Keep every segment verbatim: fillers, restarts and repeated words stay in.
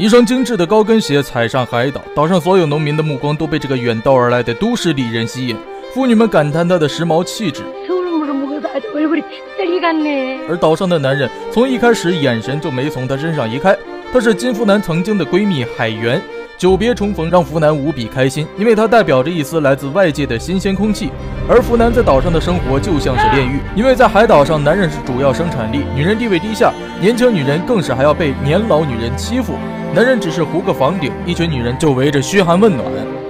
一双精致的高跟鞋踩上海岛，岛上所有农民的目光都被这个远道而来的都市丽人吸引，妇女们感叹她的时髦气质。而岛上的男人从一开始眼神就没从她身上移开。她是金福南曾经的闺蜜海源，久别重逢让福南无比开心，因为她代表着一丝来自外界的新鲜空气。而福南在岛上的生活就像是炼狱，因为在海岛上，男人是主要生产力，女人地位低下，年轻女人更是还要被年老女人欺负，男人只是糊个房顶，一群女人就围着嘘寒问暖。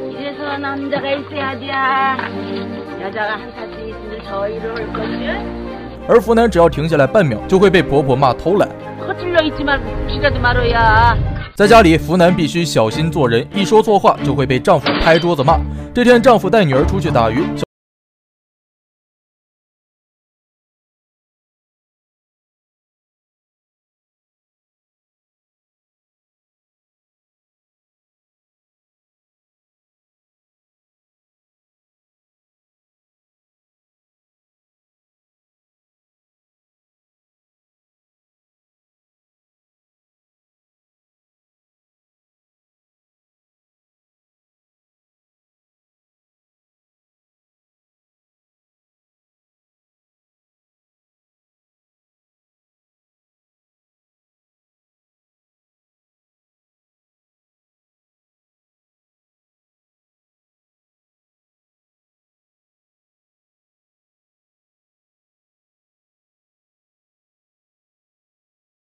而福南只要停下来半秒，就会被婆婆骂偷懒。在家里，福南必须小心做人，一说错话就会被丈夫拍桌子骂。这天，丈夫带女儿出去打鱼。